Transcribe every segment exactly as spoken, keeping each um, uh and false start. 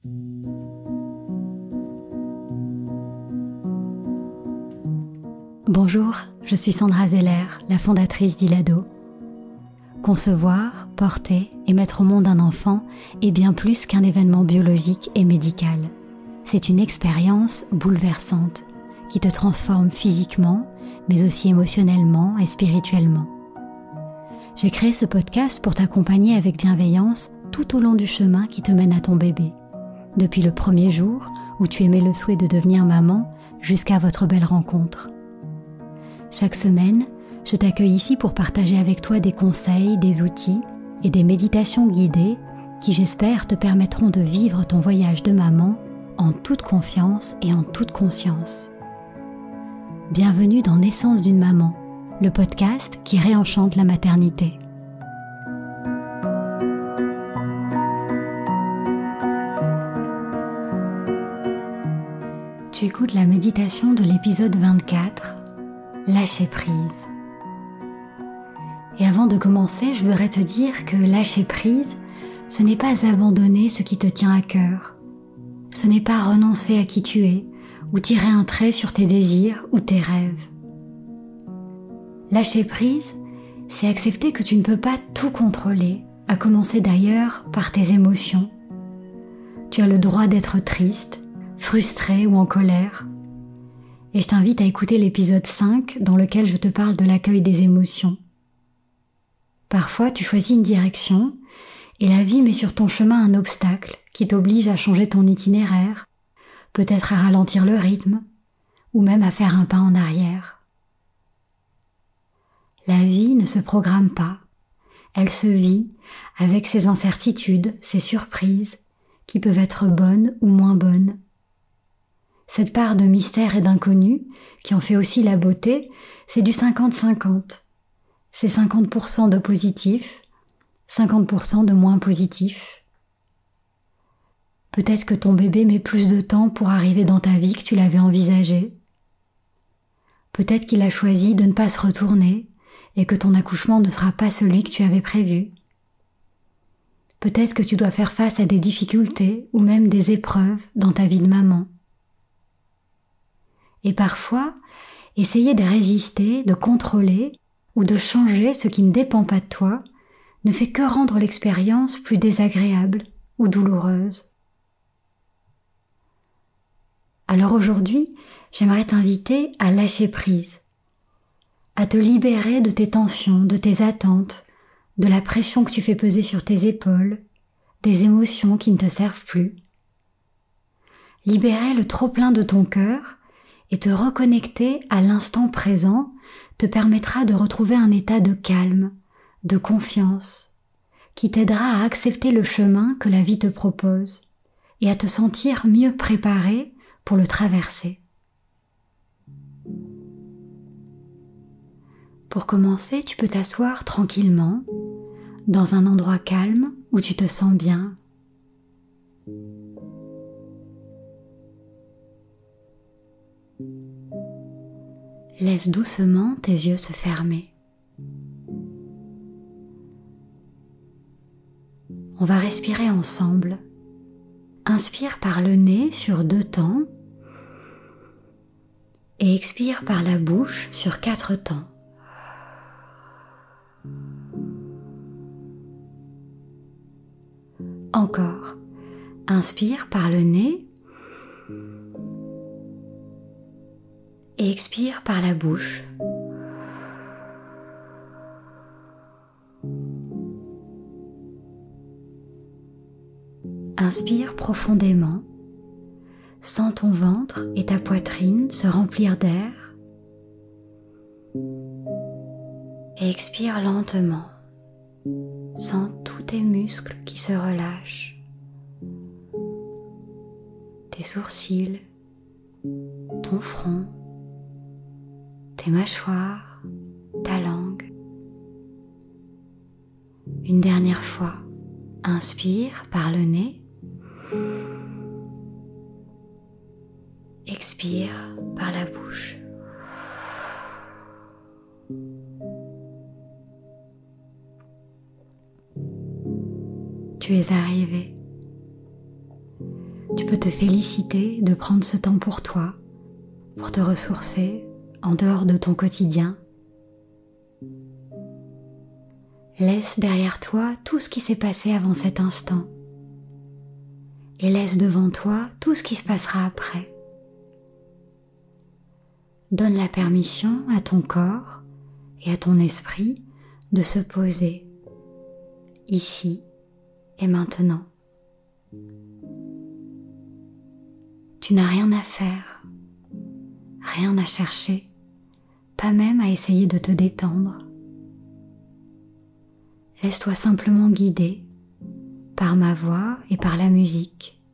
Bonjour, je suis Sandra Zeller, la fondatrice d'Ilado. Concevoir, porter et mettre au monde un enfant est bien plus qu'un événement biologique et médical. C'est une expérience bouleversante qui te transforme physiquement, mais aussi émotionnellement et spirituellement. J'ai créé ce podcast pour t'accompagner avec bienveillance tout au long du chemin qui te mène à ton bébé. Depuis le premier jour où tu émets le souhait de devenir maman jusqu'à votre belle rencontre. Chaque semaine, je t'accueille ici pour partager avec toi des conseils, des outils et des méditations guidées qui, j'espère, te permettront de vivre ton voyage de maman en toute confiance et en toute conscience. Bienvenue dans Naissance d'une maman, le podcast qui réenchante la maternité. Tu écoutes la méditation de l'épisode vingt-quatre, Lâcher prise. Et avant de commencer, je voudrais te dire que lâcher prise, ce n'est pas abandonner ce qui te tient à cœur. Ce n'est pas renoncer à qui tu es ou tirer un trait sur tes désirs ou tes rêves. Lâcher prise, c'est accepter que tu ne peux pas tout contrôler, à commencer d'ailleurs par tes émotions. Tu as le droit d'être triste, frustré ou en colère. Et je t'invite à écouter l'épisode cinq dans lequel je te parle de l'accueil des émotions. Parfois, tu choisis une direction et la vie met sur ton chemin un obstacle qui t'oblige à changer ton itinéraire, peut-être à ralentir le rythme ou même à faire un pas en arrière. La vie ne se programme pas, elle se vit avec ses incertitudes, ses surprises qui peuvent être bonnes ou moins bonnes. Cette part de mystère et d'inconnu, qui en fait aussi la beauté, c'est du cinquante cinquante. C'est cinquante pour cent de positif, cinquante pour cent de moins positif. Peut-être que ton bébé met plus de temps pour arriver dans ta vie que tu l'avais envisagé. Peut-être qu'il a choisi de ne pas se retourner et que ton accouchement ne sera pas celui que tu avais prévu. Peut-être que tu dois faire face à des difficultés ou même des épreuves dans ta vie de maman. Et parfois, essayer de résister, de contrôler ou de changer ce qui ne dépend pas de toi ne fait que rendre l'expérience plus désagréable ou douloureuse. Alors aujourd'hui, j'aimerais t'inviter à lâcher prise, à te libérer de tes tensions, de tes attentes, de la pression que tu fais peser sur tes épaules, des émotions qui ne te servent plus. Libérer le trop-plein de ton cœur et te reconnecter à l'instant présent te permettra de retrouver un état de calme, de confiance, qui t'aidera à accepter le chemin que la vie te propose et à te sentir mieux préparé pour le traverser. Pour commencer, tu peux t'asseoir tranquillement, dans un endroit calme où tu te sens bien. Laisse doucement tes yeux se fermer. On va respirer ensemble. Inspire par le nez sur deux temps et expire par la bouche sur quatre temps. Encore. Inspire par le nez et expire par la bouche. Inspire profondément. Sens ton ventre et ta poitrine se remplir d'air. Et expire lentement. Sens tous tes muscles qui se relâchent. Tes sourcils, ton front, tes mâchoires, ta langue. Une dernière fois, inspire par le nez. Expire par la bouche. Tu es arrivé. Tu peux te féliciter de prendre ce temps pour toi, pour te ressourcer en dehors de ton quotidien. Laisse derrière toi tout ce qui s'est passé avant cet instant et laisse devant toi tout ce qui se passera après. Donne la permission à ton corps et à ton esprit de se poser ici et maintenant. Tu n'as rien à faire, rien à chercher, pas même à essayer de te détendre. Laisse-toi simplement guider par ma voix et par la musique.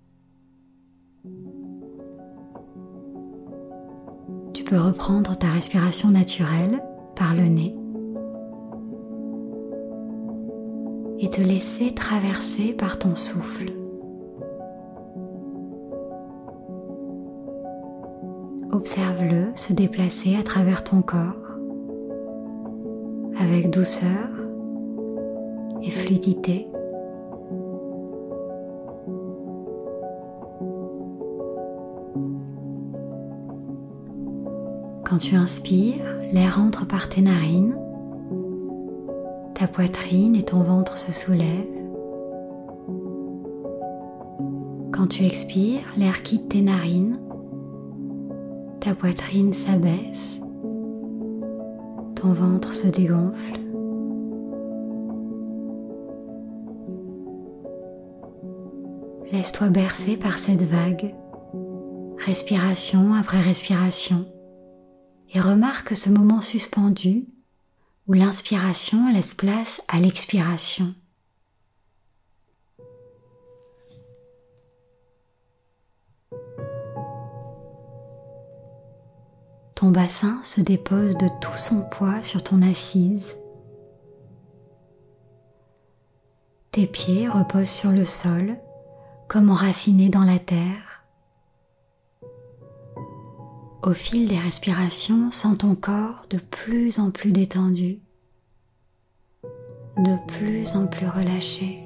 Tu peux reprendre ta respiration naturelle par le nez et te laisser traverser par ton souffle. Observe-le se déplacer à travers ton corps avec douceur et fluidité. Quand tu inspires, l'air entre par tes narines, ta poitrine et ton ventre se soulèvent. Quand tu expires, l'air quitte tes narines, ta poitrine s'abaisse, ton ventre se dégonfle. Laisse-toi bercer par cette vague, respiration après respiration, et remarque ce moment suspendu où l'inspiration laisse place à l'expiration. Ton bassin se dépose de tout son poids sur ton assise. Tes pieds reposent sur le sol, comme enracinés dans la terre. Au fil des respirations, sens ton corps de plus en plus détendu, de plus en plus relâché.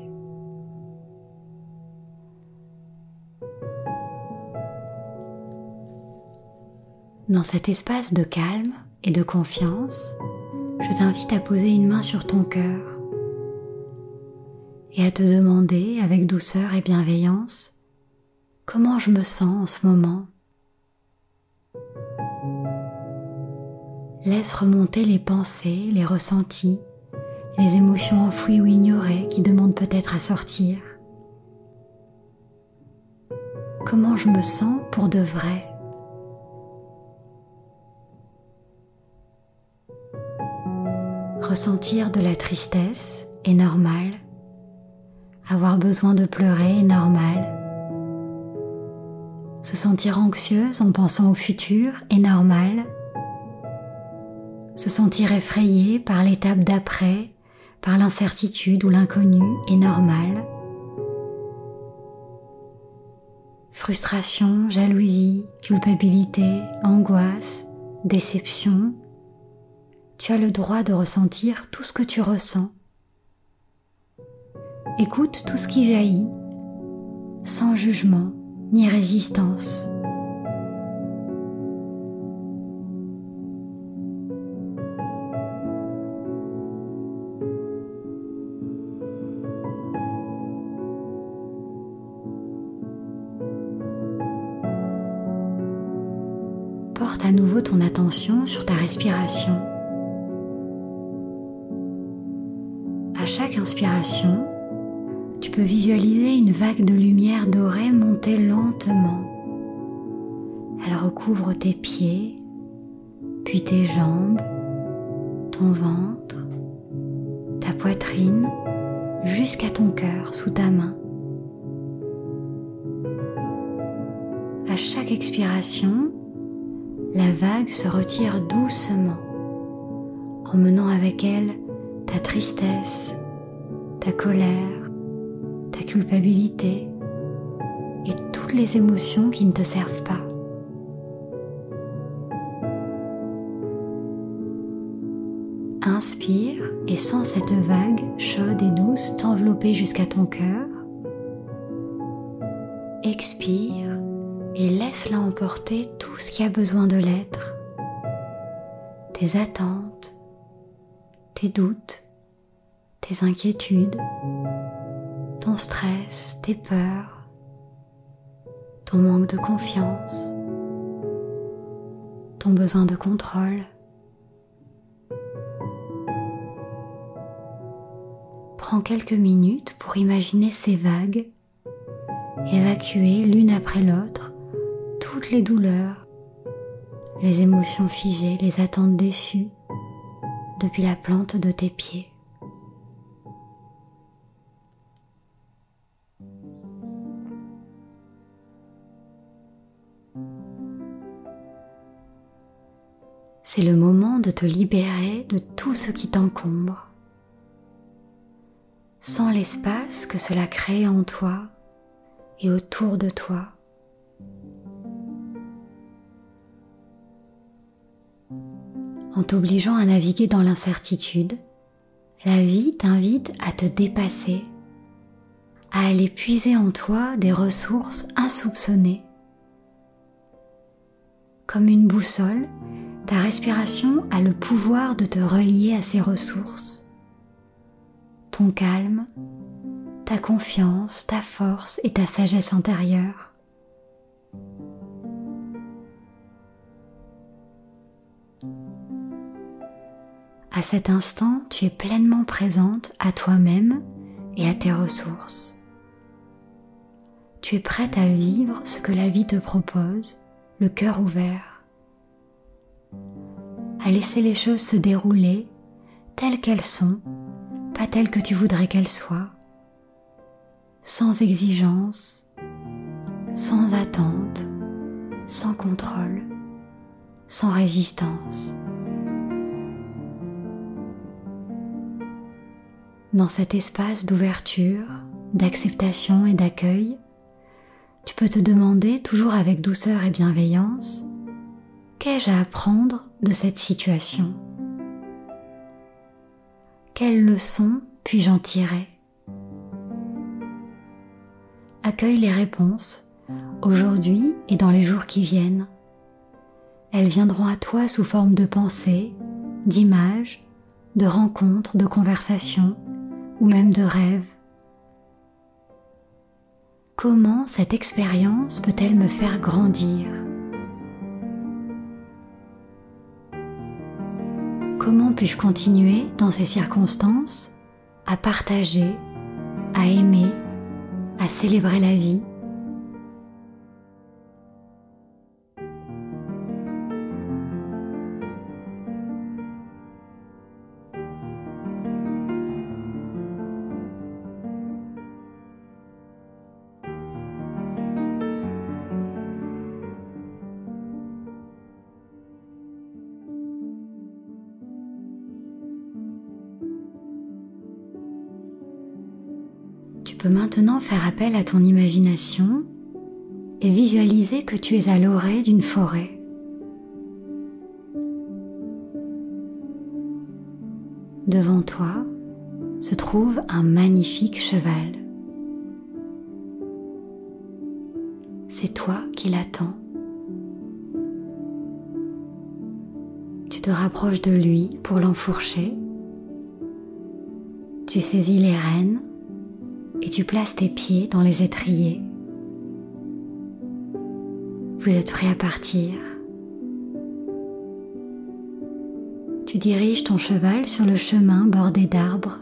Dans cet espace de calme et de confiance, je t'invite à poser une main sur ton cœur et à te demander avec douceur et bienveillance comment je me sens en ce moment. Laisse remonter les pensées, les ressentis, les émotions enfouies ou ignorées qui demandent peut-être à sortir. Comment je me sens pour de vrai ? Ressentir de la tristesse est normal. Avoir besoin de pleurer est normal. Se sentir anxieuse en pensant au futur est normal. Se sentir effrayé par l'étape d'après, par l'incertitude ou l'inconnu est normal. Frustration, jalousie, culpabilité, angoisse, déception. Tu as le droit de ressentir tout ce que tu ressens. Écoute tout ce qui jaillit, sans jugement ni résistance. Porte à nouveau ton attention sur ta respiration. À chaque inspiration, tu peux visualiser une vague de lumière dorée monter lentement. Elle recouvre tes pieds, puis tes jambes, ton ventre, ta poitrine, jusqu'à ton cœur sous ta main. À chaque expiration, la vague se retire doucement, emmenant avec elle ta tristesse, ta colère, ta culpabilité et toutes les émotions qui ne te servent pas. Inspire et sens cette vague chaude et douce t'envelopper jusqu'à ton cœur. expire et laisse-la emporter tout ce qui a besoin de l'être. Tes attentes, tes doutes, tes inquiétudes, ton stress, tes peurs, ton manque de confiance, ton besoin de contrôle. Prends quelques minutes pour imaginer ces vagues, évacuer l'une après l'autre toutes les douleurs, les émotions figées, les attentes déçues depuis la plante de tes pieds. C'est le moment de te libérer de tout ce qui t'encombre. Sens l'espace que cela crée en toi et autour de toi. En t'obligeant à naviguer dans l'incertitude, la vie t'invite à te dépasser, à aller puiser en toi des ressources insoupçonnées. Comme une boussole, ta respiration a le pouvoir de te relier à ces ressources. Ton calme, ta confiance, ta force et ta sagesse intérieure. À cet instant, tu es pleinement présente à toi-même et à tes ressources. Tu es prête à vivre ce que la vie te propose, le cœur ouvert, à laisser les choses se dérouler telles qu'elles sont, pas telles que tu voudrais qu'elles soient, sans exigence, sans attente, sans contrôle, sans résistance. Dans cet espace d'ouverture, d'acceptation et d'accueil, tu peux te demander, toujours avec douceur et bienveillance, qu'ai-je à apprendre de cette situation ? Quelles leçons puis-je en tirer ? Accueille les réponses, aujourd'hui et dans les jours qui viennent. Elles viendront à toi sous forme de pensées, d'images, de rencontres, de conversations ou même de rêves. Comment cette expérience peut-elle me faire grandir ? Comment puis-je continuer dans ces circonstances à partager, à aimer, à célébrer la vie ? Tu peux maintenant faire appel à ton imagination et visualiser que tu es à l'orée d'une forêt. Devant toi se trouve un magnifique cheval. C'est toi qui l'attends. Tu te rapproches de lui pour l'enfourcher. Tu saisis les rênes et tu places tes pieds dans les étriers. Vous êtes prêt à partir. Tu diriges ton cheval sur le chemin bordé d'arbres.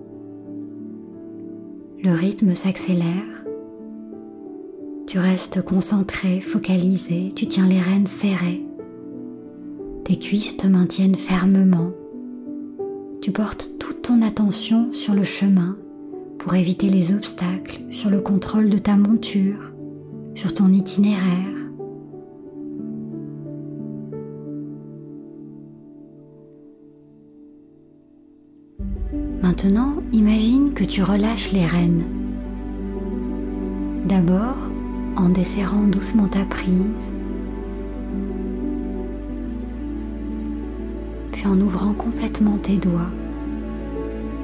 Le rythme s'accélère. Tu restes concentré, focalisé, tu tiens les rênes serrées. Tes cuisses te maintiennent fermement. Tu portes toute ton attention sur le chemin pour éviter les obstacles, sur le contrôle de ta monture, sur ton itinéraire. Maintenant, imagine que tu relâches les rênes. D'abord, en desserrant doucement ta prise, puis en ouvrant complètement tes doigts.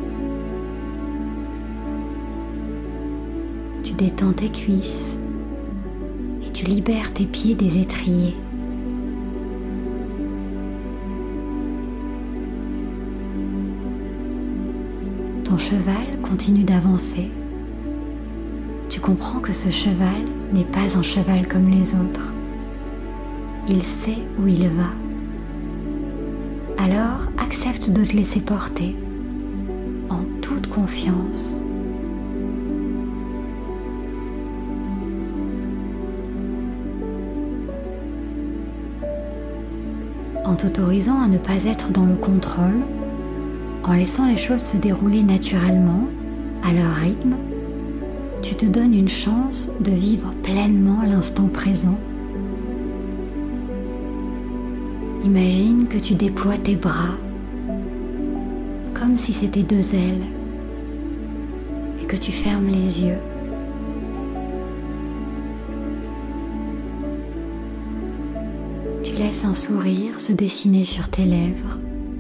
Tu détends tes cuisses, tu libères tes pieds des étriers. Ton cheval continue d'avancer. Tu comprends que ce cheval n'est pas un cheval comme les autres. Il sait où il va. Alors accepte de te laisser porter en toute confiance. En t'autorisant à ne pas être dans le contrôle, en laissant les choses se dérouler naturellement, à leur rythme, tu te donnes une chance de vivre pleinement l'instant présent. Imagine que tu déploies tes bras comme si c'était deux ailes et que tu fermes les yeux. Tu laisses un sourire se dessiner sur tes lèvres.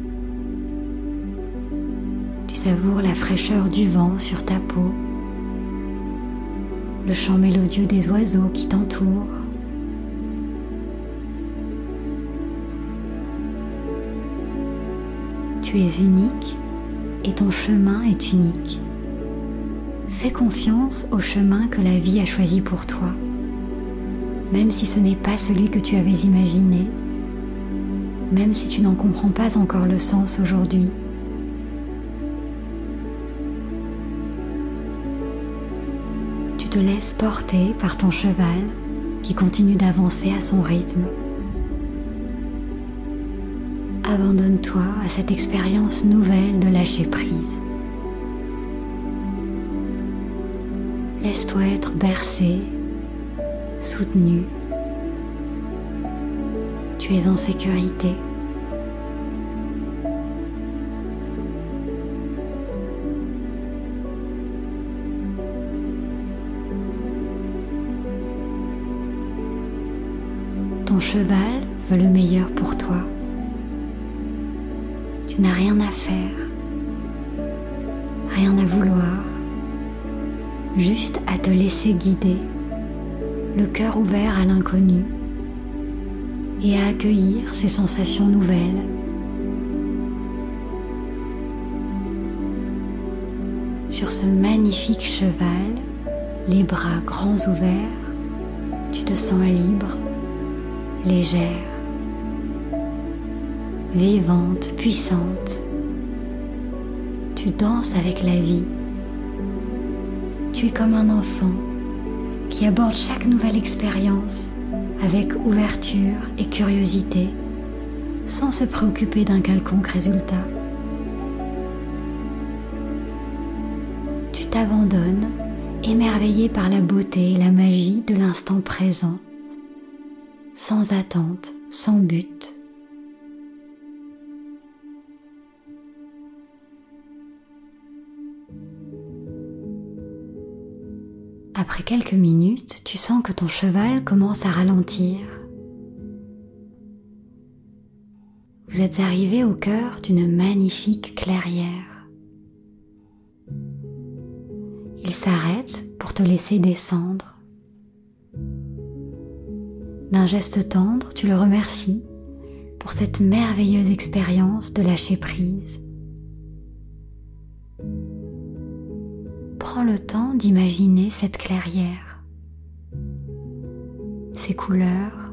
Tu savoures la fraîcheur du vent sur ta peau, le chant mélodieux des oiseaux qui t'entourent. Tu es unique et ton chemin est unique. Fais confiance au chemin que la vie a choisi pour toi, même si ce n'est pas celui que tu avais imaginé, même si tu n'en comprends pas encore le sens aujourd'hui. Tu te laisses porter par ton cheval qui continue d'avancer à son rythme. Abandonne-toi à cette expérience nouvelle de lâcher prise. Laisse-toi être bercé, soutenu. Tu es en sécurité. Ton cheval veut le meilleur pour toi. Tu n'as rien à faire, rien à vouloir, juste à te laisser guider, le cœur ouvert à l'inconnu et à accueillir ces sensations nouvelles. Sur ce magnifique cheval, les bras grands ouverts, tu te sens libre, légère, vivante, puissante. Tu danses avec la vie. Tu es comme un enfant qui aborde chaque nouvelle expérience avec ouverture et curiosité, sans se préoccuper d'un quelconque résultat. Tu t'abandonnes, émerveillé par la beauté et la magie de l'instant présent, sans attente, sans but. Après quelques minutes, tu sens que ton cheval commence à ralentir. Vous êtes arrivé au cœur d'une magnifique clairière. Il s'arrête pour te laisser descendre. D'un geste tendre, tu le remercies pour cette merveilleuse expérience de lâcher prise. Prends le temps d'imaginer cette clairière, ses couleurs,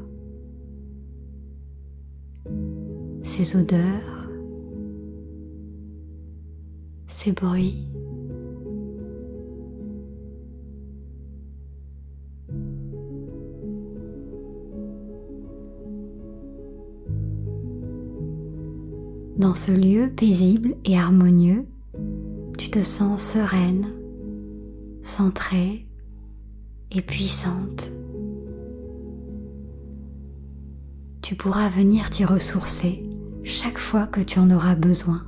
ses odeurs, ses bruits. Dans ce lieu paisible et harmonieux, tu te sens sereine, centrée et puissante. Tu pourras venir t'y ressourcer chaque fois que tu en auras besoin.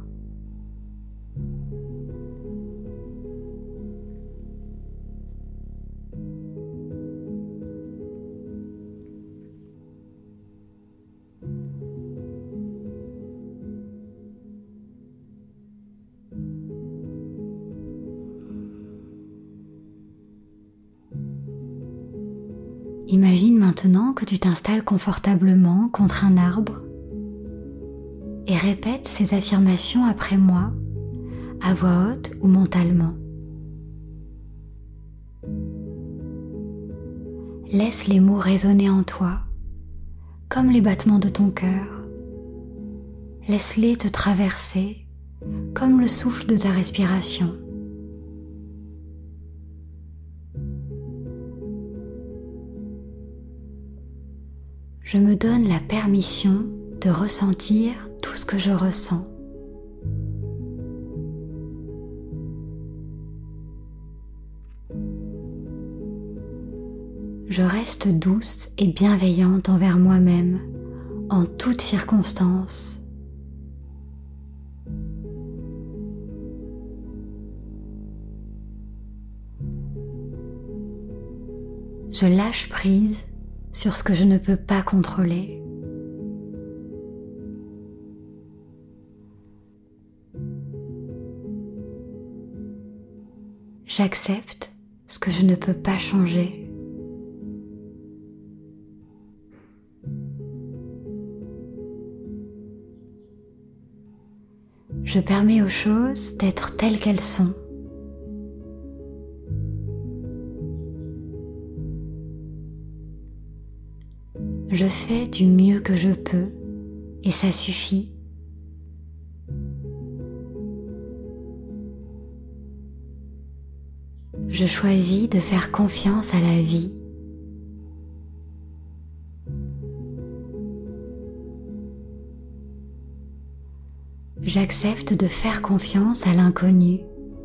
Imagine maintenant que tu t'installes confortablement contre un arbre et répète ces affirmations après moi, à voix haute ou mentalement. Laisse les mots résonner en toi, comme les battements de ton cœur. Laisse-les te traverser, comme le souffle de ta respiration. Je me donne la permission de ressentir tout ce que je ressens. Je reste douce et bienveillante envers moi-même en toutes circonstances. Je lâche prise sur ce que je ne peux pas contrôler. J'accepte ce que je ne peux pas changer. Je permets aux choses d'être telles qu'elles sont. Je fais du mieux que je peux et ça suffit. Je choisis de faire confiance à la vie. J'accepte de faire confiance à l'inconnu.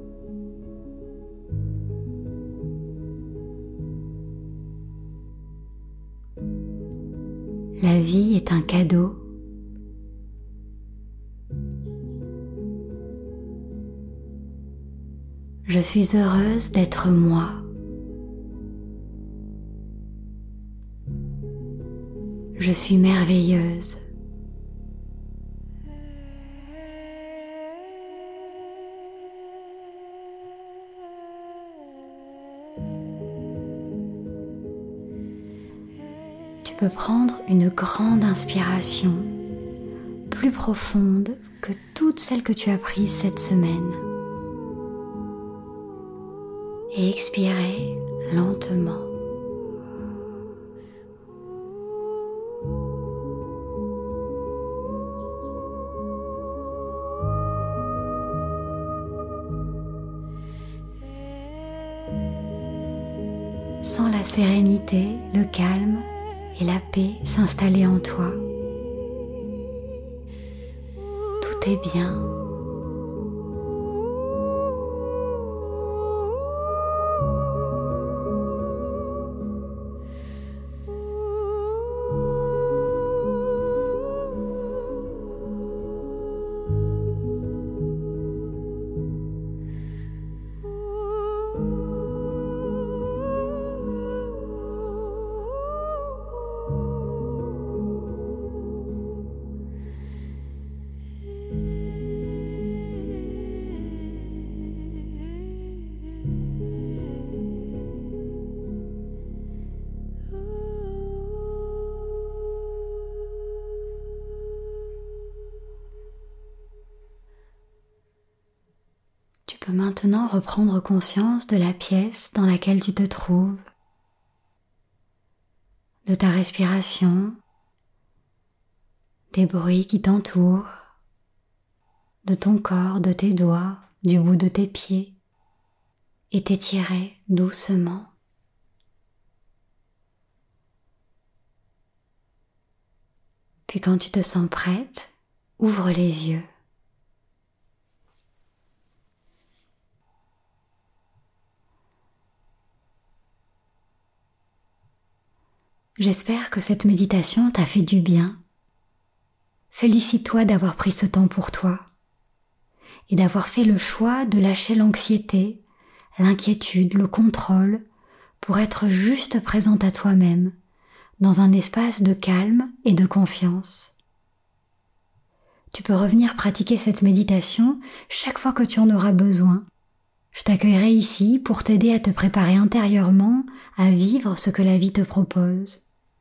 La vie est un cadeau. Je suis heureuse d'être moi. Je suis merveilleuse. Tu peux prendre une grande inspiration, plus profonde que toutes celles que tu as prises cette semaine. Et expirer lentement. Sens la sérénité, le calme et la paix s'installer en toi. Tout est bien. Tu peux maintenant reprendre conscience de la pièce dans laquelle tu te trouves, de ta respiration, des bruits qui t'entourent, de ton corps, de tes doigts, du bout de tes pieds, et t'étirer doucement. Puis quand tu te sens prête, ouvre les yeux. J'espère que cette méditation t'a fait du bien. Félicite-toi d'avoir pris ce temps pour toi et d'avoir fait le choix de lâcher l'anxiété, l'inquiétude, le contrôle pour être juste présente à toi-même dans un espace de calme et de confiance. Tu peux revenir pratiquer cette méditation chaque fois que tu en auras besoin, Je t'accueillerai ici pour t'aider à te préparer intérieurement à vivre ce que la vie te propose.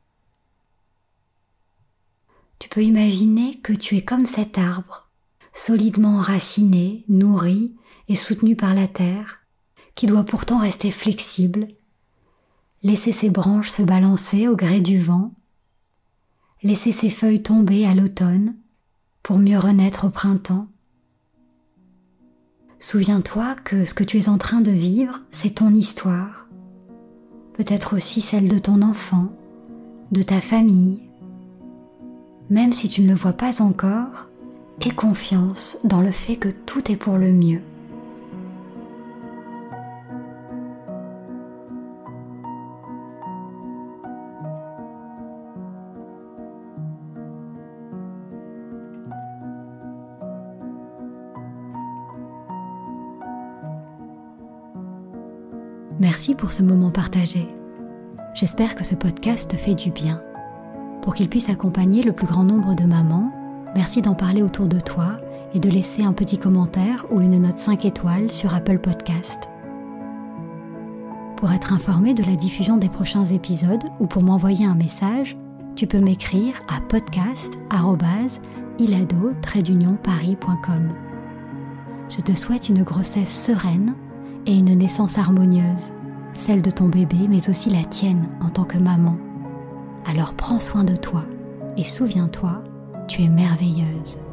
Tu peux imaginer que tu es comme cet arbre, solidement enraciné, nourri et soutenu par la terre, qui doit pourtant rester flexible, laisser ses branches se balancer au gré du vent, laisser ses feuilles tomber à l'automne pour mieux renaître au printemps. Souviens-toi que ce que tu es en train de vivre, c'est ton histoire, peut-être aussi celle de ton enfant, de ta famille. Même si tu ne le vois pas encore, aie confiance dans le fait que tout est pour le mieux. Merci pour ce moment partagé. J'espère que ce podcast te fait du bien. Pour qu'il puisse accompagner le plus grand nombre de mamans, merci d'en parler autour de toi et de laisser un petit commentaire ou une note cinq étoiles sur Apple Podcast. Pour être informé de la diffusion des prochains épisodes ou pour m'envoyer un message, tu peux m'écrire à podcast arobase ilado trait d'union paris point com. Je te souhaite une grossesse sereine et une naissance harmonieuse, celle de ton bébé mais aussi la tienne en tant que maman. Alors prends soin de toi et souviens-toi, tu es merveilleuse.